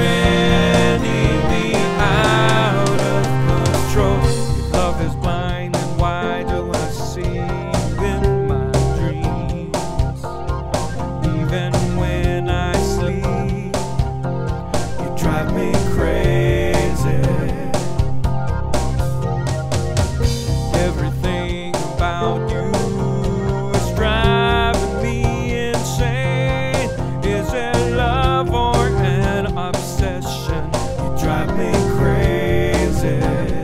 spinning me out of control. Your love is blind, and why do I see you in my dreams? Even when I sleep, you drive me crazy. Everything about you is driving me insane. Is it love or an obsession? You drive me crazy.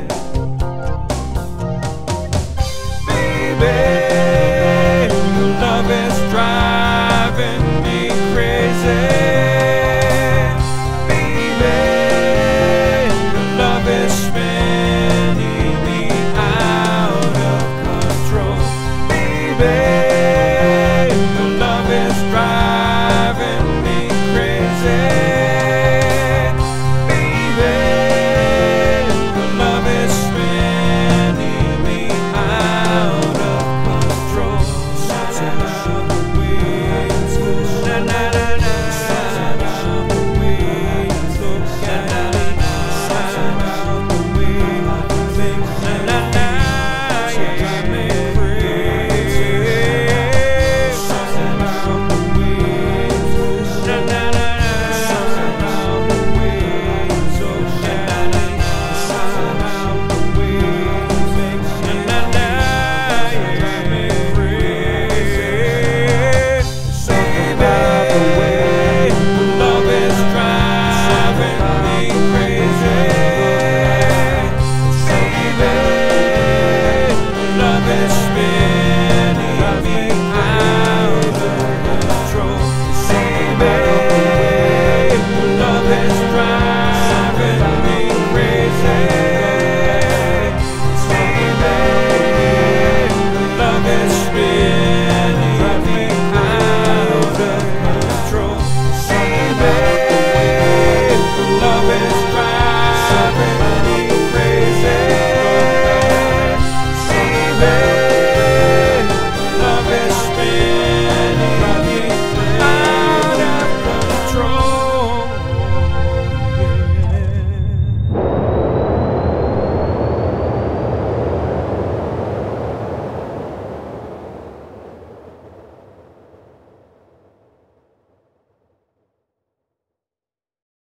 Baby, your love is driving me crazy. Baby, your love is spinning me out of control. Baby, your love is driving me crazy. Baby, your love is spinning me out of control. Na na na na. Love is